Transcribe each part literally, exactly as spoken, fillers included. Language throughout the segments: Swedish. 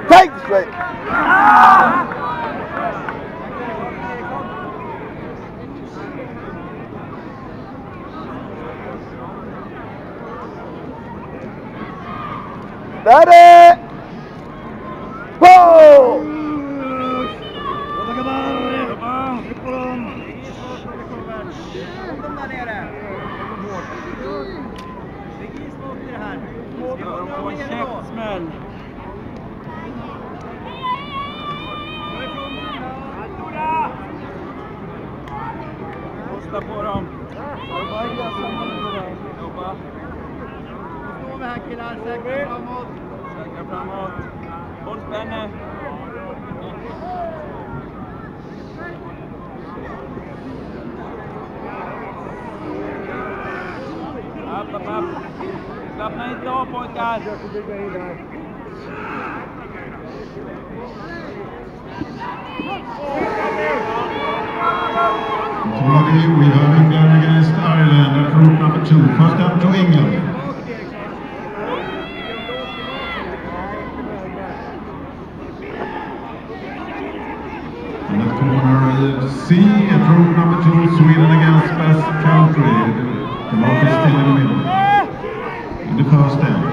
Take the straight. Ready? Go! Käftsmäll. Kosta på dem. Jobba. Står vi här killar, säkra framåt. Säkra framåt. Håll spänne. App, app, app. Slappna inte av pojkar. We have England against Ireland at group number two. First up to England. And at corner C at group number two, Sweden against Basque Country. The mark is still in the middle. In the first end.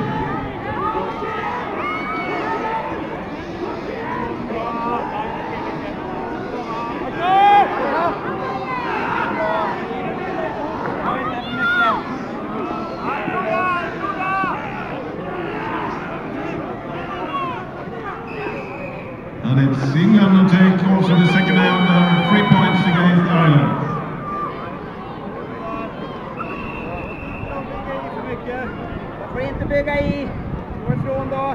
And it's England to take also the second end, uh, three points against Ireland. Jag får inte bygga i. Gå ifrån då.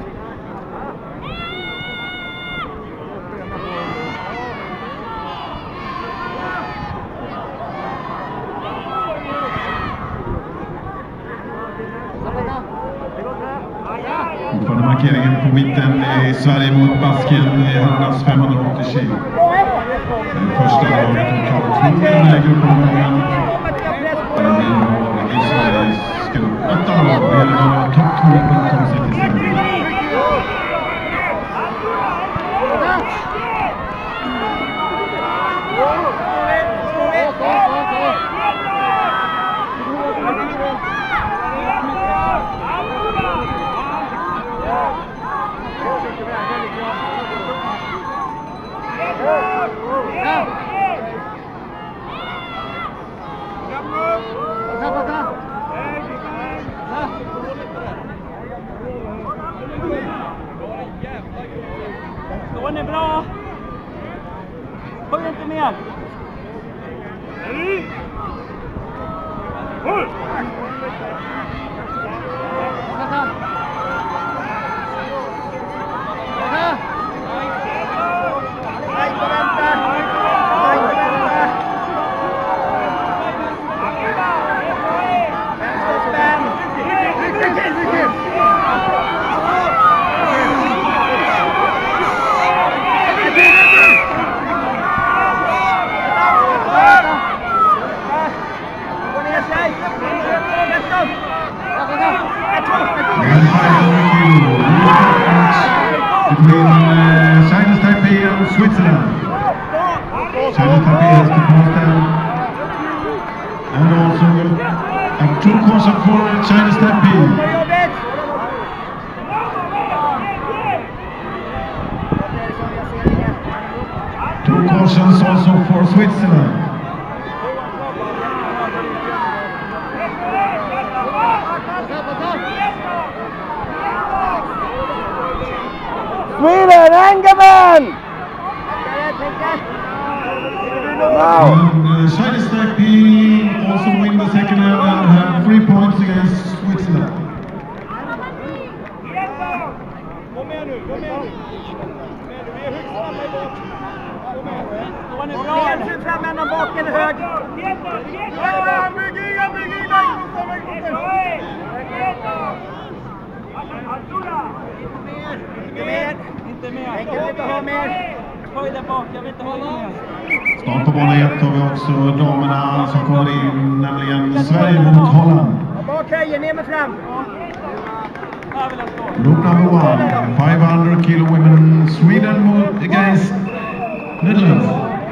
Fortfarande markeringen på mitten i Sverige mot Baskien i herrarnas femhundraåttio kilo. Den första laget totalt två i gruppomgången. Där vi har i Sveriges grupp åtta lag. Det gäller några topp två på topp sextiofem. Står ni bra? Höj inte mer. Between uh, Chinese Taipei and Switzerland. Chinese Taipei has to pass them. And also a two caution for Chinese Taipei. Two cautions also for Switzerland. Sweden, Engelman! Wow. And uh, Chinese Taipei also win the second end and have three points against Switzerland. Kom igen nu, kom igen nu. Vi är högst framme i bak. Kom igen. Står ni bra? Hänsyn fram med någon bak eller hög. Bygg in, bygg in, Inte mer. Inte mer. Jag vill inte ha mer. Höj där bak, jag vill inte ha mer. Snart på bana ett har vi också damerna som kommer in, nämligen Sverige mot Holland. Bak höjer, ner med fram. Group number one, five hundred kilo women Netherlands.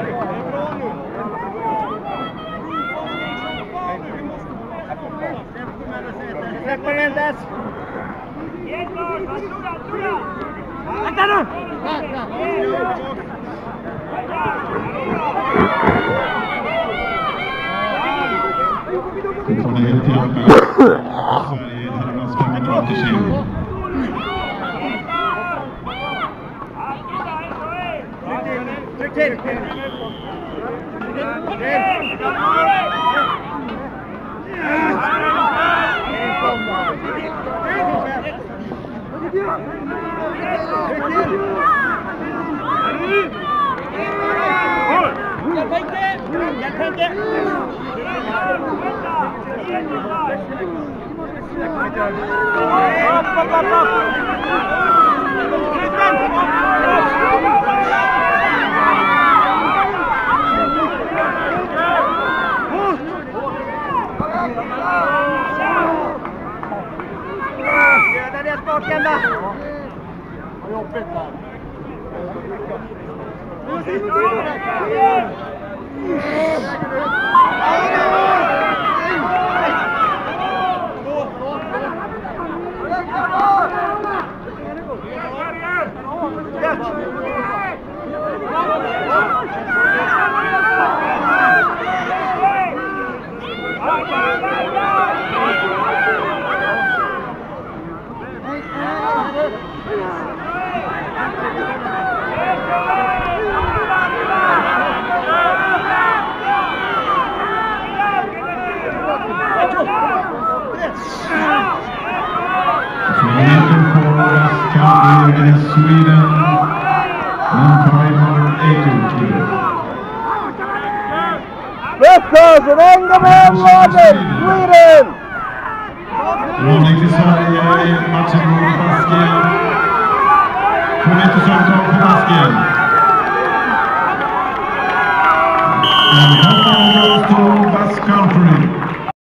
Fortfarande helt jämnt mellan Sverige, herrarnas femhundraåttio kilo. Tryck till! Döda det spaken då! Vad jobbigt här. Sweden, one five eighty kilo. Veckans Engelman Rodney, Sweden! Rodney till Sverige i matchen mot Baskien. Kom inte samtal på Baskien. And Hong Kong goes to Basque Country.